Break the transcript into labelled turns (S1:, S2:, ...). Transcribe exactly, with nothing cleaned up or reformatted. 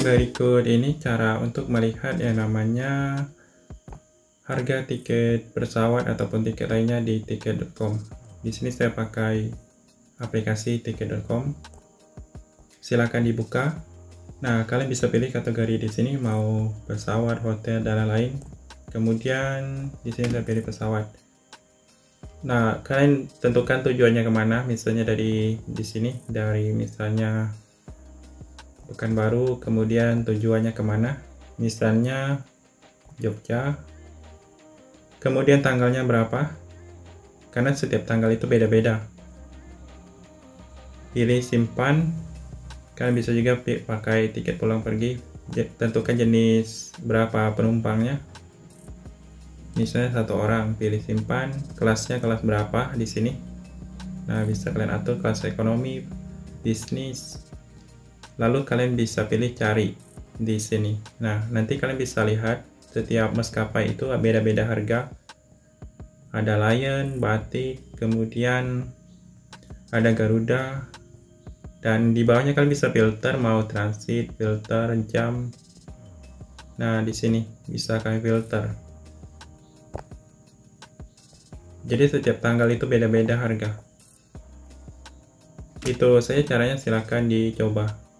S1: Berikut ini cara untuk melihat yang namanya harga tiket pesawat ataupun tiket lainnya di tiket dot com. Di sini saya pakai aplikasi tiket dot com. Silakan dibuka. Nah, kalian bisa pilih kategori di sini mau pesawat, hotel, dan lain-lain. Kemudian di sini saya pilih pesawat. Nah, kalian tentukan tujuannya kemana. Misalnya dari di sini, dari misalnya Pekanbaru, kemudian tujuannya kemana. Misalnya Jogja. Kemudian tanggalnya berapa? Karena setiap tanggal itu beda-beda. Pilih simpan. Kalian bisa juga pakai tiket pulang pergi. Tentukan jenis berapa penumpangnya. Misalnya satu orang, pilih simpan. Kelasnya kelas berapa di sini. Nah, bisa kalian atur kelas ekonomi, bisnis. Lalu kalian bisa pilih cari di sini. Nah, nanti kalian bisa lihat setiap maskapai itu beda-beda harga. Ada Lion, Batik, kemudian ada Garuda, dan di bawahnya kalian bisa filter mau transit, filter jam. Nah, di sini bisa kalian filter. Jadi setiap tanggal itu beda-beda harga. Itu saja caranya, silahkan dicoba.